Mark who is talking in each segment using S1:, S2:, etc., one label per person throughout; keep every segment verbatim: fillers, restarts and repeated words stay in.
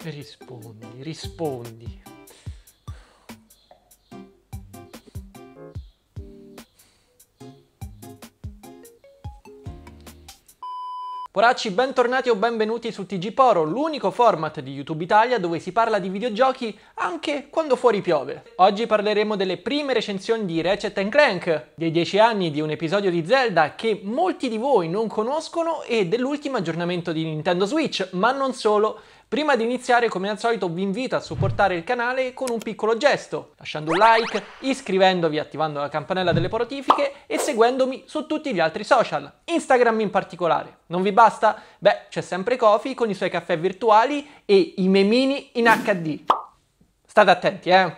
S1: Rispondi, rispondi. Poracci, bentornati o benvenuti su T G Poro, l'unico format di YouTube Italia dove si parla di videogiochi anche quando fuori piove. Oggi parleremo delle prime recensioni di Ratchet and Clank, dei dieci anni di un episodio di Zelda che molti di voi non conoscono e dell'ultimo aggiornamento di Nintendo Switch, ma non solo. Prima di iniziare, come al solito, vi invito a supportare il canale con un piccolo gesto, lasciando un like, iscrivendovi, attivando la campanella delle notifiche e seguendomi su tutti gli altri social, Instagram in particolare. Non vi basta? Beh, c'è sempre Ko-fi con i suoi caffè virtuali e i memini in acca di. State attenti, eh!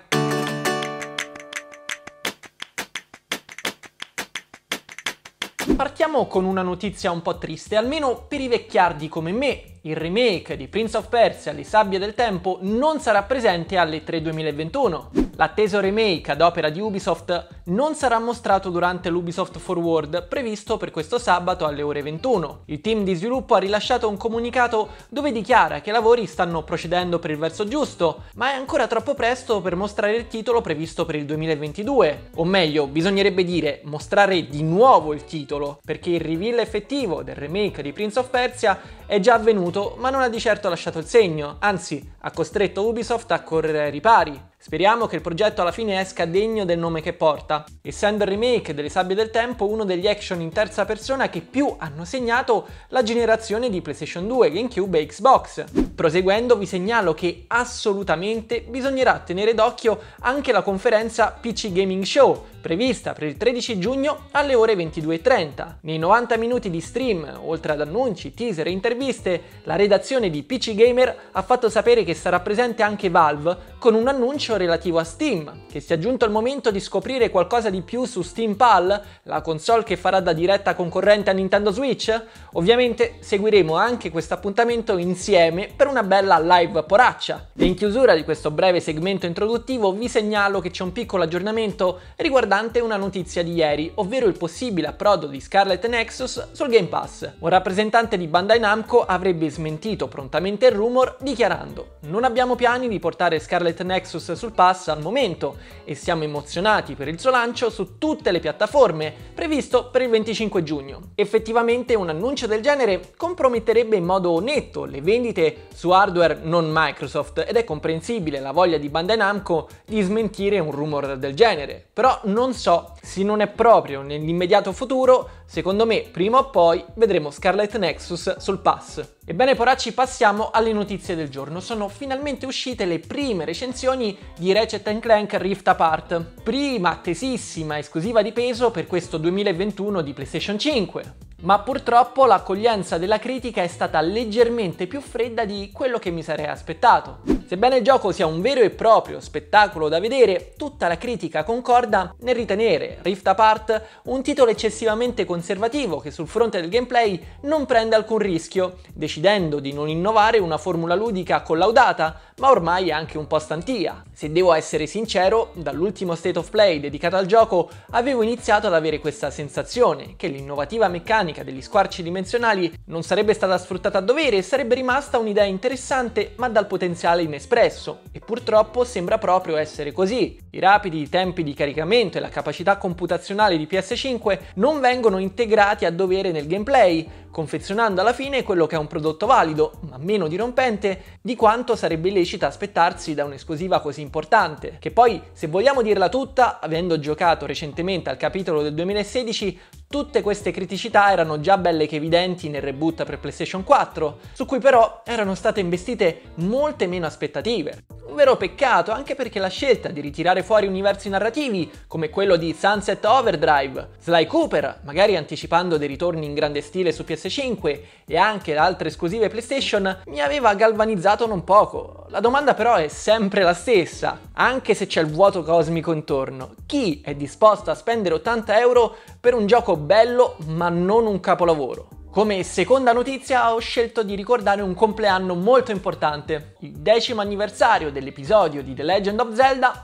S1: Partiamo con una notizia un po' triste, almeno per i vecchiardi come me. Il remake di Prince of Persia, Le sabbie del tempo, non sarà presente alle tre duemilaventuno. L'atteso remake ad opera di Ubisoft non sarà mostrato durante l'Ubisoft Forward previsto per questo sabato alle ore ventuno. Il team di sviluppo ha rilasciato un comunicato dove dichiara che i lavori stanno procedendo per il verso giusto, ma è ancora troppo presto per mostrare il titolo previsto per il duemilaventidue. O meglio, bisognerebbe dire mostrare di nuovo il titolo, perché il reveal effettivo del remake di Prince of Persia è già avvenuto, ma non ha di certo lasciato il segno, anzi ha costretto Ubisoft a correre ai ripari. Speriamo che il progetto alla fine esca degno del nome che porta, essendo il remake delle Sabbie del Tempo uno degli action in terza persona che più hanno segnato la generazione di PlayStation due, GameCube e Xbox. Proseguendo vi segnalo che assolutamente bisognerà tenere d'occhio anche la conferenza P C Gaming Show, prevista per il tredici giugno alle ore ventidue e trenta. Nei novanta minuti di stream, oltre ad annunci, teaser e interviste, la redazione di P C Gamer ha fatto sapere che sarà presente anche Valve con un annuncio relativo a Steam, che sia giunto il momento di scoprire qualcosa di più su Steam Pal, la console che farà da diretta concorrente a Nintendo Switch. Ovviamente seguiremo anche questo appuntamento insieme per una bella live poraccia. E in chiusura di questo breve segmento introduttivo vi segnalo che c'è un piccolo aggiornamento riguardante una notizia di ieri, ovvero il possibile approdo di Scarlet Nexus sul Game Pass. Un rappresentante di Bandai Namco avrebbe smentito prontamente il rumor dichiarando: non abbiamo piani di portare Scarlet Nexus sul pass al momento e siamo emozionati per il suo lancio su tutte le piattaforme, previsto per il venticinque giugno. Effettivamente un annuncio del genere comprometterebbe in modo netto le vendite su hardware non Microsoft ed è comprensibile la voglia di Bandai Namco di smentire un rumor del genere, però non so se non è proprio nell'immediato futuro. Secondo me prima o poi vedremo Scarlet Nexus sul pass. Ebbene poracci, passiamo alle notizie del giorno. Sono finalmente uscite le prime recensioni di Ratchet and Clank Rift Apart, prima attesissima esclusiva di peso per questo duemilaventuno di PlayStation cinque. Ma purtroppo l'accoglienza della critica è stata leggermente più fredda di quello che mi sarei aspettato. Sebbene il gioco sia un vero e proprio spettacolo da vedere, tutta la critica concorda nel ritenere Rift Apart un titolo eccessivamente conservativo che sul fronte del gameplay non prende alcun rischio, decidendo di non innovare una formula ludica collaudata, ma ormai anche un po' stantia. Se devo essere sincero, dall'ultimo State of Play dedicato al gioco avevo iniziato ad avere questa sensazione che l'innovativa meccanica degli squarci dimensionali non sarebbe stata sfruttata a dovere e sarebbe rimasta un'idea interessante ma dal potenziale inespresso, e purtroppo sembra proprio essere così. I rapidi tempi di caricamento e la capacità computazionale di P S cinque non vengono integrati a dovere nel gameplay, confezionando alla fine quello che è un prodotto valido, ma meno dirompente di quanto sarebbe illecito aspettarsi da un'esclusiva così importante. Che poi, se vogliamo dirla tutta, avendo giocato recentemente al capitolo del duemilasedici, tutte queste criticità erano già belle che evidenti nel reboot per PlayStation quattro, su cui però erano state investite molte meno aspettative. Un vero peccato, anche perché la scelta di ritirare fuori universi narrativi come quello di Sunset Overdrive, Sly Cooper, magari anticipando dei ritorni in grande stile su P S cinque, e anche altre esclusive PlayStation, mi aveva galvanizzato non poco. La domanda però è sempre la stessa, anche se c'è il vuoto cosmico intorno: chi è disposto a spendere ottanta euro per un gioco bello ma non un capolavoro? Come seconda notizia ho scelto di ricordare un compleanno molto importante, il decimo anniversario dell'episodio di The Legend of Zelda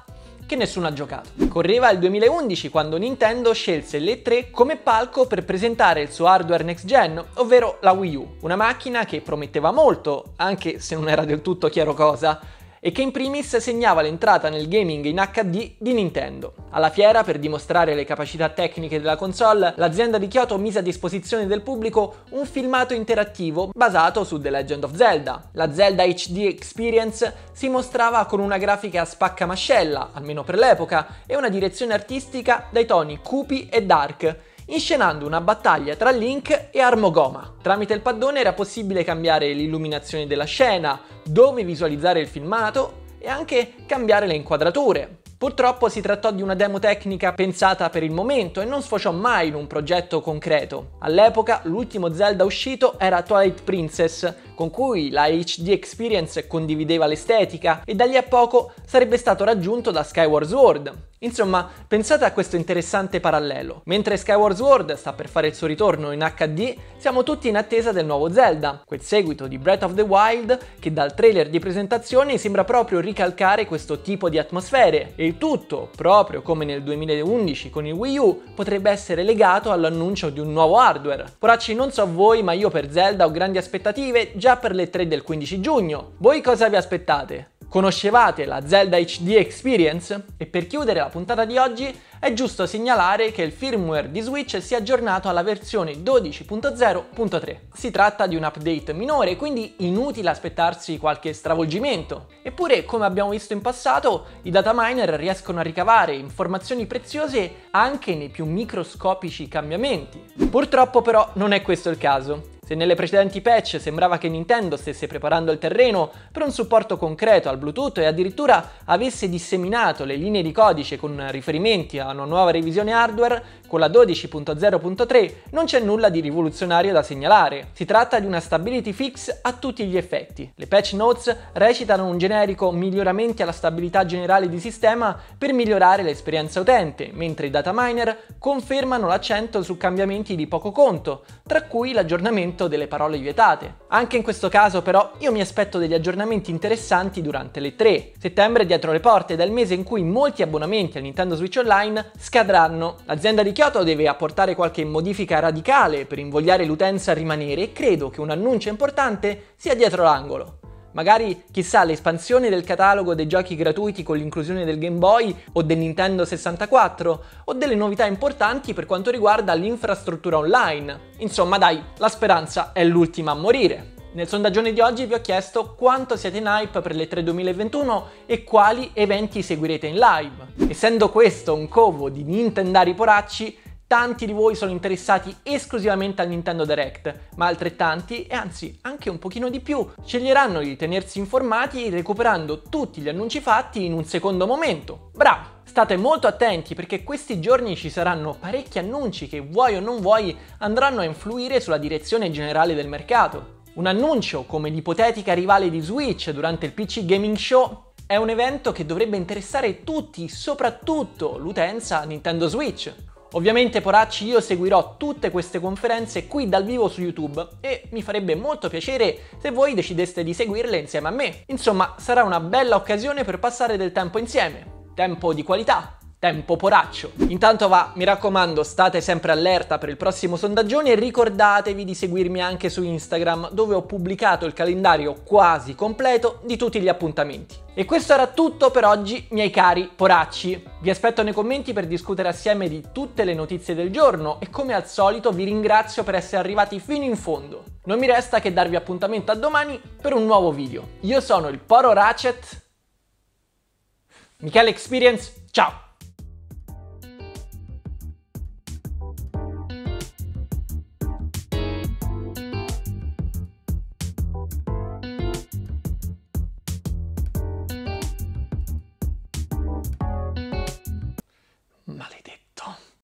S1: che nessuno ha giocato. Correva il duemilaundici quando Nintendo scelse l'E tre come palco per presentare il suo hardware next gen, ovvero la Wii U, una macchina che prometteva molto, anche se non era del tutto chiaro cosa, e che in primis segnava l'entrata nel gaming in acca di di Nintendo. Alla fiera, per dimostrare le capacità tecniche della console, l'azienda di Kyoto mise a disposizione del pubblico un filmato interattivo basato su The Legend of Zelda. La Zelda H D Experience si mostrava con una grafica a spaccamascella, almeno per l'epoca, e una direzione artistica dai toni cupi e dark, inscenando una battaglia tra Link e Armogoma. Tramite il paddone era possibile cambiare l'illuminazione della scena, dove visualizzare il filmato e anche cambiare le inquadrature. Purtroppo si trattò di una demo tecnica pensata per il momento e non sfociò mai in un progetto concreto. All'epoca l'ultimo Zelda uscito era Twilight Princess, con cui la H D Experience condivideva l'estetica e da lì a poco sarebbe stato raggiunto da Skyward Sword. Insomma, pensate a questo interessante parallelo. Mentre Skyward Sword sta per fare il suo ritorno in acca di, siamo tutti in attesa del nuovo Zelda, quel seguito di Breath of the Wild che dal trailer di presentazione sembra proprio ricalcare questo tipo di atmosfere, e il tutto, proprio come nel duemilaundici con il Wii U, potrebbe essere legato all'annuncio di un nuovo hardware. Poracci, non so voi, ma io per Zelda ho grandi aspettative già per l'E tre del quindici giugno. Voi cosa vi aspettate? Conoscevate la Zelda H D Experience? E per chiudere la puntata di oggi è giusto segnalare che il firmware di Switch si è aggiornato alla versione dodici punto zero punto tre. Si tratta di un update minore, quindi inutile aspettarsi qualche stravolgimento. Eppure, come abbiamo visto in passato, i dataminer riescono a ricavare informazioni preziose anche nei più microscopici cambiamenti. Purtroppo però non è questo il caso. Se nelle precedenti patch sembrava che Nintendo stesse preparando il terreno per un supporto concreto al Bluetooth e addirittura avesse disseminato le linee di codice con riferimenti a una nuova revisione hardware, con la dodici punto zero punto tre non c'è nulla di rivoluzionario da segnalare. Si tratta di una stability fix a tutti gli effetti. Le patch notes recitano un generico miglioramenti alla stabilità generale di sistema per migliorare l'esperienza utente, mentre i dataminer confermano l'accento su cambiamenti di poco conto, tra cui l'aggiornamento delle parole vietate. Anche in questo caso però io mi aspetto degli aggiornamenti interessanti durante l'E tre. Settembre è dietro le porte ed è il mese in cui molti abbonamenti al Nintendo Switch Online scadranno. L'azienda di Kyoto deve apportare qualche modifica radicale per invogliare l'utenza a rimanere e credo che un annuncio importante sia dietro l'angolo. Magari, chissà, l'espansione del catalogo dei giochi gratuiti con l'inclusione del Game Boy o del Nintendo sessantaquattro, o delle novità importanti per quanto riguarda l'infrastruttura online. Insomma dai, la speranza è l'ultima a morire. Nel sondaggione di oggi vi ho chiesto quanto siete in hype per l'E tre duemilaventuno e quali eventi seguirete in live. Essendo questo un covo di nintendari poracci, tanti di voi sono interessati esclusivamente al Nintendo Direct, ma altrettanti, e anzi anche un pochino di più, sceglieranno di tenersi informati recuperando tutti gli annunci fatti in un secondo momento. Bravi! State molto attenti perché questi giorni ci saranno parecchi annunci che, vuoi o non vuoi, andranno a influire sulla direzione generale del mercato. Un annuncio come l'ipotetica rivale di Switch durante il P C Gaming Show è un evento che dovrebbe interessare tutti, soprattutto l'utenza Nintendo Switch. Ovviamente, poracci, io seguirò tutte queste conferenze qui dal vivo su YouTube e mi farebbe molto piacere se voi decideste di seguirle insieme a me. Insomma, sarà una bella occasione per passare del tempo insieme. Tempo di qualità. Tempo poraccio. Intanto va, mi raccomando, state sempre allerta per il prossimo sondaggione e ricordatevi di seguirmi anche su Instagram, dove ho pubblicato il calendario quasi completo di tutti gli appuntamenti. E questo era tutto per oggi, miei cari poracci. Vi aspetto nei commenti per discutere assieme di tutte le notizie del giorno e come al solito vi ringrazio per essere arrivati fino in fondo. Non mi resta che darvi appuntamento a domani per un nuovo video. Io sono il Poro Ratchet, Michele Experience, ciao!